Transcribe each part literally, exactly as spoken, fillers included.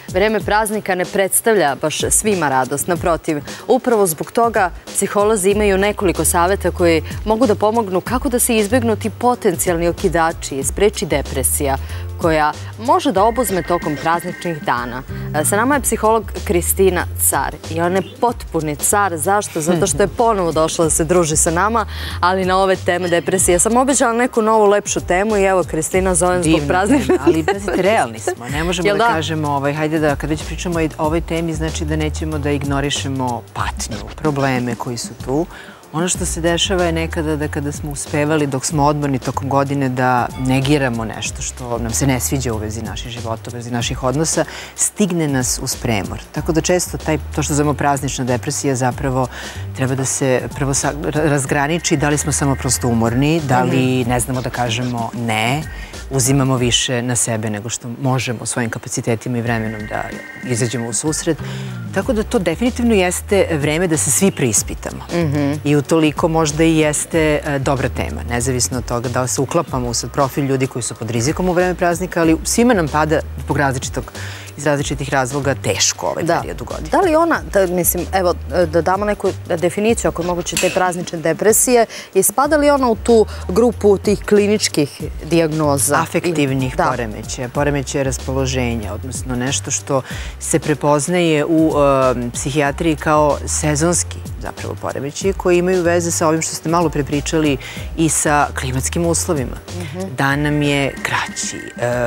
vreme praznika ne predstavlja baš svima radost. Naprotiv, upravo zbog toga psiholozi imaju nekoliko savjeta koji mogu da pomognu kako da se izbjegnu ti potencijalni okidači i spreči depresija koja može da obuzme tokom prazničnih dana. Sa nama je psiholog Kristina Car i ona je potpuni car. Zašto? Zato što je ponovo došla da se druži sa nama, ali na ove teme depresije. Sam obećala neku novu, lepšu temu i evo, Kristina, zovem zbog prazničnih. Ali realni smo. Ne možemo da kažemo, hajde da kad već pričamo o ovoj temi, znači da nećemo da ignorišemo patnju, probleme koji su tu. Ono što se dešava je nekada da kada smo uspevali dok smo odmorni tokom godine da negiramo nešto što nam se ne sviđa u vezi naših života, u vezi naših odnosa, stigne nas uz premor. Tako da često to što zovemo praznična depresija zapravo treba da se prvo razgraniči da li smo samo prosto umorni, da li ne znamo da kažemo ne, uzimamo više na sebe nego što možemo svojim kapacitetima i vremenom da izađemo u susret. Tako da to definitivno jeste vreme da se svi preispitamo. I utoliko možda i jeste dobra tema, nezavisno od toga da se uklapamo u sad profil ljudi koji su pod rizikom u vreme praznika, ali svima nam pada zbog različitog iz različitih razloga teško ovaj period u godini. Da li ona, mislim, evo, da damo neku definiciju ako je moguće te praznične depresije, i spada li ona u tu grupu tih kliničkih dijagnoza? Afektivnih poremećaja, poremećaja raspoloženja, odnosno nešto što se prepoznaje u psihijatriji kao sezonski zapravo poremećaji koji imaju veze sa ovim što ste malo prepričali i sa klimatskim uslovima. Dan nam je kraći,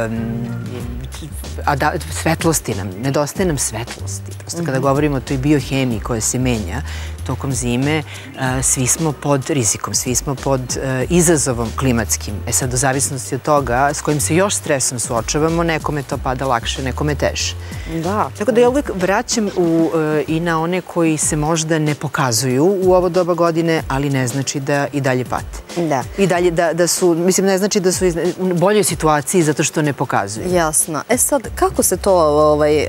a svetlosti nam, nedostaje nam svetlosti. Prosto kada govorimo o toj biohemiji koja se menja tokom zime, svi smo pod rizikom, svi smo pod izazovom klimatskim. E sad, u zavisnosti od toga s kojim se još stresom suočavamo, nekome to pada lakše, nekome teže. Da. Tako da ja uvijek vraćam i na one koji se možda ne pokazuju u ovo doba godine, ali ne znači da i dalje pate. Da. I dalje da su, mislim, ne znači da su u boljoj situaciji zato što ne pokazuju. Jasno. E sad, kako se to, ovaj,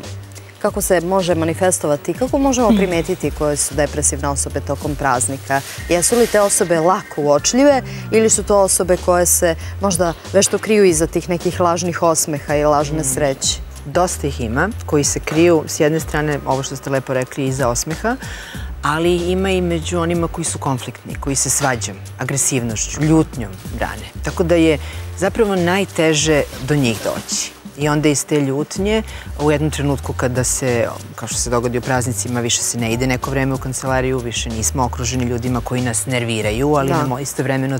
kako se može manifestovati, kako možemo primetiti koje su depresivne osobe tokom praznika? Jesu li te osobe lako uočljive ili su to osobe koje se možda vešto kriju iza tih nekih lažnih osmeha i lažne sreće? Dosta ih ima koji se kriju, s jedne strane, ovo što ste lepo rekli, iza osmeha, ali ima i među onima koji su konfliktni, koji se svađam, agresivnošću, ljutnjom brane. Tako da je zapravo najteže do njih doći. I onda iz te ljutnje, u jednom trenutku kada se, kao što se dogodi u praznicima, više se ne ide neko vreme u kancelariju, više nismo okruženi ljudima koji nas nerviraju, ali nam istovremeno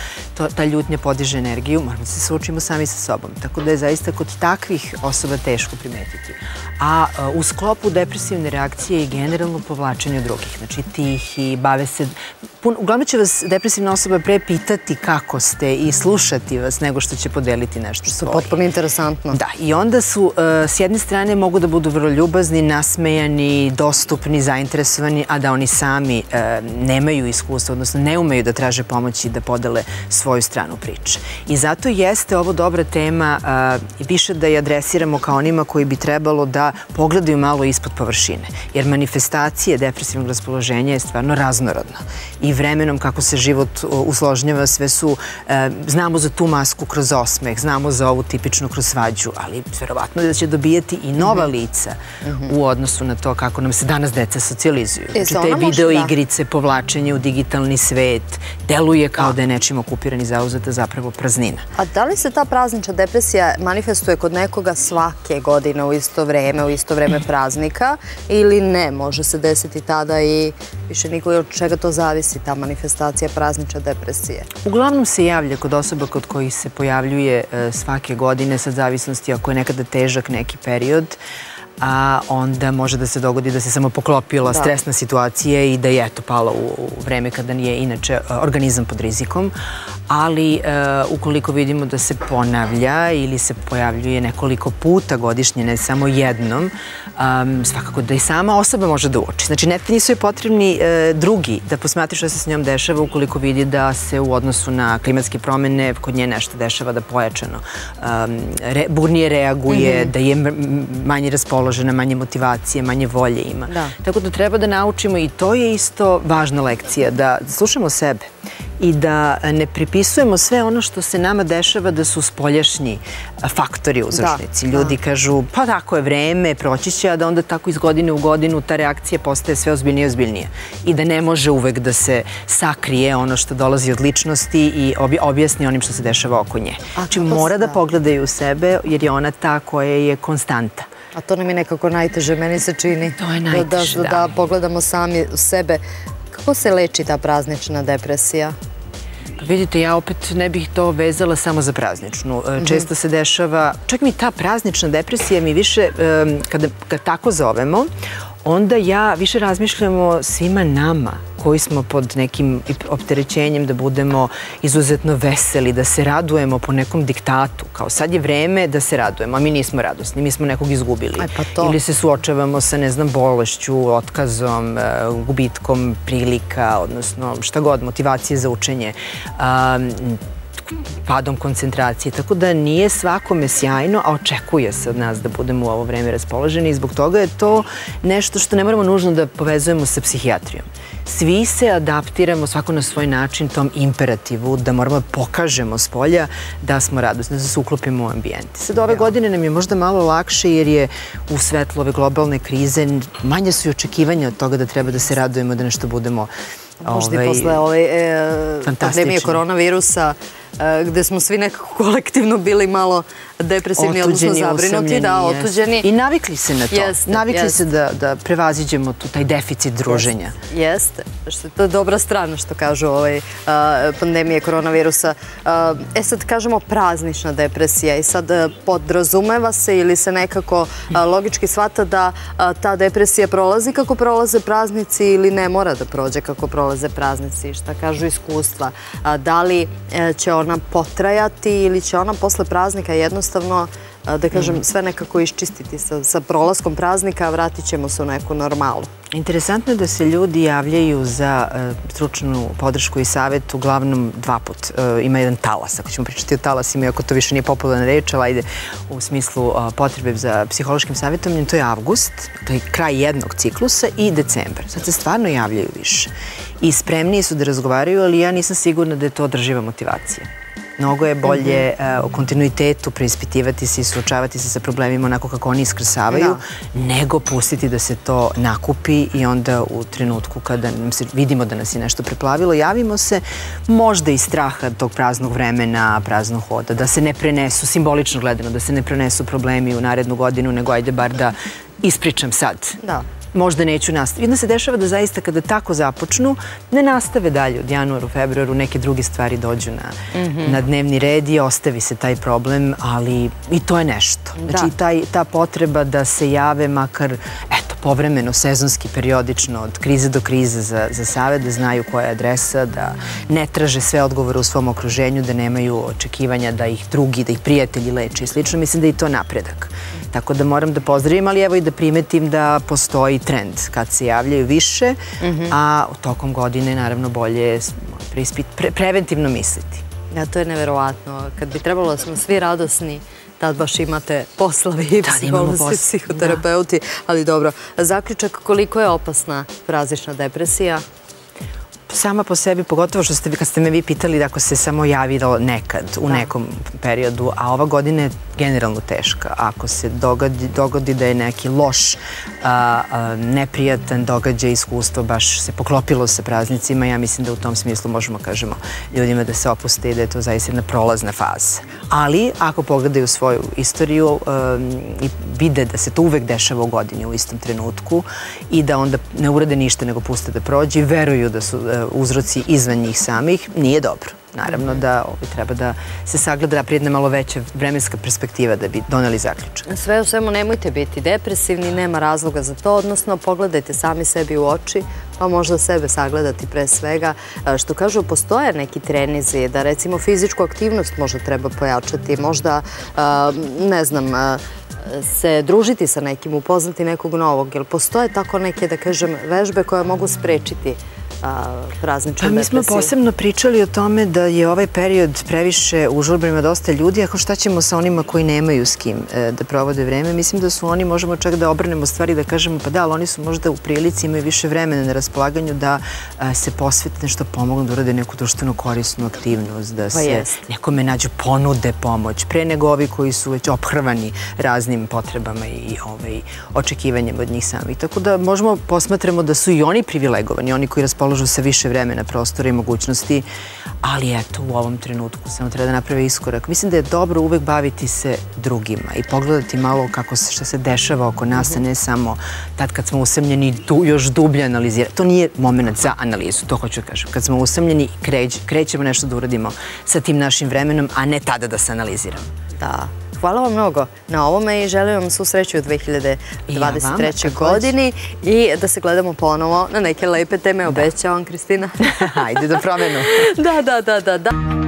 ta ljutnja podiže energiju, moramo da se suočimo sami sa sobom. Tako da je zaista kod takvih osoba teško primetiti. A u sklopu depresivne reakcije i generalno povlačenju drugih, znači tihi, bave se... Uglavnom će vas depresivna osoba pre pitati kako ste i slušati vas nego što će podeliti nešto svoje. Što je potpuno interesantno. Da, i onda su, s jedne strane, mogu da budu vrlo ljubazni, nasmejani, dostupni, zainteresovani, a da oni sami nemaju iskustva, odnosno ne umeju da traže pomoći da podele svoju stranu priče. I zato jeste ovo dobra tema više da je adresiramo kao onima koji bi trebalo da pogledaju malo ispod površine. Jer manifestacije depresivnog raspoloženja je stvarno raznorodna. I vremenom kako se život usložnjava, sve su, znamo za tu masku kroz osmeh, znamo za ovu tipičnu kroz svađu, ali verovatno je da će dobijati i nova lica u odnosu na to kako nam se danas deca socijalizuju. Znači te video igrice, povlačenje u digitalni svet, deluje kao da je nečim okupiran i zauzeta zapravo praznina. A da li se ta praznična depresija manifestuje kod nekoga svake godine u isto vreme, u isto vreme praznika, ili ne? Može se desiti tada i više niko od čega to zavisi, ta manifestacija praznične depresije? Uglavnom se javlja kod osoba kod kojih se pojavljuje svake godine, sad zavisnosti ako je nekada težak neki period, a onda može da se dogodi da se samo poklopila stresna situacija i da je eto pala u vreme kada je inače organizam pod rizikom, ali ukoliko vidimo da se ponavlja ili se pojavljuje nekoliko puta godišnje, ne samo jednom, svakako da i sama osoba može da uoči. Znači, nisu je potrebni drugi da posmatri što se s njom dešava ukoliko vidi da se u odnosu na klimatske promene kod nje nešto dešava, da pojačano burnije reaguje, da je manje raspoložena, manje motivacije, manje volje ima. Tako da treba da naučimo, i to je isto važna lekcija, da slušamo sebe i da ne pripisujemo sve ono što se nama dešava da su spoljašnji faktori uzročnici. Ljudi kažu, pa tako je vreme, proći će, a da onda tako iz godine u godinu ta reakcija postaje sve ozbiljnije i ozbiljnije. I da ne može uvek da se sakrije ono što dolazi od ličnosti i objasni onim što se dešava oko nje. Znači mora da pogledaju u sebe jer je ona ta koja je konstanta. A to nam je nekako najteže, meni se čini. To je najteže, da. Da pogledamo sami sebe. Kako se leči ta praznična depresija? Vidite, ja opet ne bih to vezala samo za prazničnu. Često se dešava, čak mi ta praznična depresija mi više, kada ga tako zovemo, onda ja više razmišljam o svima nama koji smo pod nekim opterećenjem da budemo izuzetno veseli, da se radujemo po nekom diktatu. Kao sad je vreme da se radujemo, a mi nismo radosni, mi smo nekog izgubili. Ili se suočavamo sa, ne znam, bolešću, otkazom, gubitkom prilika, odnosno šta god, motivacije za učenje, padom koncentracije, tako da nije svakome sjajno, a očekuje se od nas da budemo u ovo vreme raspoloženi i zbog toga je to nešto što ne moramo nužno da povezujemo sa psihijatrijom. Svi se adaptiramo svako na svoj način tom imperativu da moramo da pokažemo s polja da smo radosni, da se uklopimo u ambijent. Sad ove godine nam je možda malo lakše jer je u svetlu ove globalne krize manje su i očekivanja od toga da treba da se radujemo, da nešto budemo možda i posle ove pandemije koronavirusa gde smo svi nekako kolektivno bili malo depresivni, odnosno zabrinuti, da, otuđeni. I navikli se na to. Navikli se da prevaziđemo taj deficit druženja. Jeste. To je dobra strana što kažu pandemije koronavirusa. E sad kažemo praznična depresija i sad podrazumeva se ili se nekako logički shvata da ta depresija prolazi kako prolaze praznici ili ne mora da prođe kako prolaze praznici. Šta kažu iskustva? Da li će ona potrajati ili će ona posle praznika jednostavno, da kažem, sve nekako iščistiti sa prolaskom praznika, a vratit ćemo se u neku normalu. Interesantno je da se ljudi javljaju za stručnu podršku i savjet uglavnom dva put. Ima jedan talas, ako ćemo pričati o talasima, iako to više nije popularna reč, ali ajde u smislu potrebe za psihološkim savjetovanjem, to je avgust, to je kraj jednog ciklusa i decembar. Sad se stvarno javljaju više i spremniji su da razgovaraju, ali ja nisam sigurna da je to održiva motivacija. Mnogo je bolje u kontinuitetu preispitivati se i suočavati se sa problemima onako kako oni iskrsavaju, nego pustiti da se to nakupi i onda u trenutku kada vidimo da nas je nešto preplavilo, javimo se možda iz straha tog praznog vremena, praznog hoda, da se ne prenesu, simbolično gledano, da se ne prenesu problemi u narednu godinu, nego ajde bar da ispričam sad. Da. Možda neću nastaviti. Jedno se dešava da zaista kada tako započnu, ne nastave dalje od januaru, februaru, neke druge stvari dođu na dnevni red i ostavi se taj problem, ali i to je nešto. Znači ta potreba da se jave makar, eto, povremeno, sezonski, periodično, od krize do krize za savjet, da znaju koja je adresa, da ne traže sve odgovore u svom okruženju, da nemaju očekivanja da ih drugi, da ih prijatelji leče i slično. Mislim da je i to napredak. Tako da moram da pozdravim, ali evo i da primetim da postoji trend kad se javljaju više, a u tokom godine naravno bolje preventivno misliti. Ja, to je neverovatno. Kad bi trebalo da smo svi radosni, tad baš imate poslavi i psiholozi, psihoterapeuti, ali dobro. Zaključak, koliko je opasna praznična depresija? Sama po sebi, pogotovo što ste, kad ste me vi pitali da ako se samo javilo nekad, u nekom periodu, a ova godina je generalno teška. Ako se dogodi da je neki loš, neprijatan događaj, iskustvo, baš se poklopilo sa praznicima, ja mislim da u tom smislu možemo kažemo ljudima da se opuste i da je to zaista jedna prolazna faza. Ali, ako pogledaju svoju istoriju i vide da se to uvek dešava u godini u istom trenutku i da onda ne urade ništa nego puste da prođe i veruju da su uzroci izvan njih samih, nije dobro. Naravno da treba da se sagleda prijedna malo veća vremenska perspektiva da bi doneli zaključak. Sve u svemu nemojte biti depresivni, nema razloga za to, odnosno pogledajte sami sebi u oči, pa možda sebe sagledati pre svega. Što kažu, postoje neki trenizi da recimo fizičku aktivnost možda treba pojačati, možda, ne znam, se družiti sa nekim, upoznati nekog novog, jer postoje tako neke, da kažem, vežbe koje mogu sprečiti prazničnu depresiju? Mi smo posebno pričali o tome da je ovaj period previše užurban, ima dosta ljudi, ako šta ćemo sa onima koji nemaju s kim da provode vreme. Mislim da su oni, možemo čak da obrnemo stvari, da kažemo pa da, ali oni su možda u prilici, imaju više vremena na raspolaganju da se posvete nešto, pomognu da urade neku društveno korisnu aktivnost, da se nekome nađu ponude pomoć, pre nego ovi koji su već ophrvani raznim potrebama i očekivanjem od njih samih. Tako da možemo posmatramo da su i oni privilegovani, oni koji raspoložu sa više vremena, prostora i mogućnosti, ali eto, u ovom trenutku samo treba da naprave iskorak. Mislim da je dobro uvek baviti se drugima i pogledati malo kako se, šta se dešava oko nas, a ne samo tad kad smo usamljeni još dublje analizirati. To nije moment za analizu, to hoću da kažem. Kad smo usamljeni, krećemo nešto da uradimo sa tim našim vremenom, a ne tada da se analiziramo. Da. Hvala vam mnogo na ovome i želim vam svu sreću u dve hiljade dvadeset trećoj godini i da se gledamo ponovo na neke lepe teme. Obećavam, Kristina. Ajde da promenu. Da, da, da, da.